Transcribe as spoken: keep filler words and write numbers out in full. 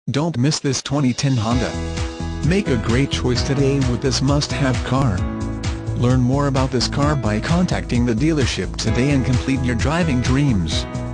Don't miss this twenty ten Honda. Make a great choice today with this must-have car. Learn more about this car by contacting the dealership today and complete your driving dreams.